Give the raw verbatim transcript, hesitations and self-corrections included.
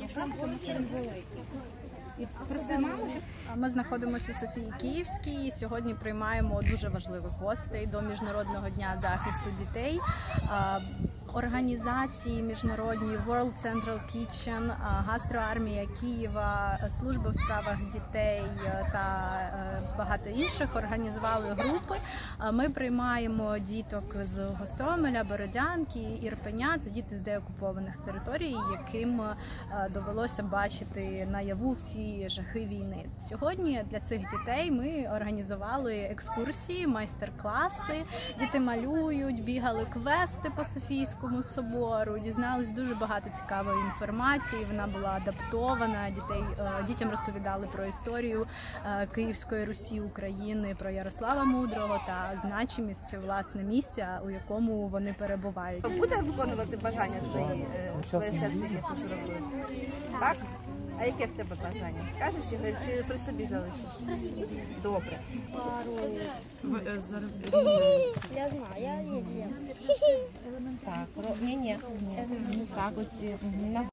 Ми знаходимося у Софії Київській. Сьогодні приймаємо дуже важливих гостей до Міжнародного дня захисту дітей. Організації міжнародні World Central Kitchen, Гастроармія Києва, Служба у справах дітей та багато інших організували групи. Ми приймаємо діток з Гостомеля, Бородянки, Ірпеня. Це діти з деокупованих територій, яким довелося бачити наяву всі жахи війни. Сьогодні для цих дітей ми організували екскурсії, майстер-класи. Діти малюють, бігали квести по Софійському собору, дізнались дуже багато цікавої інформації, вона була адаптована, дітей, дітям розповідали про історію Київської Русі, України, про Ярослава Мудрого та значимість, власне, місця, у якому вони перебувають. Буде виконувати бажання твої, твоє серце, яке ти зробив? Так? А яке в тебе бажання? Скажеш його чи при собі залишиш? Добре. Я знаю, я її. Так, ні, ні, так, оці.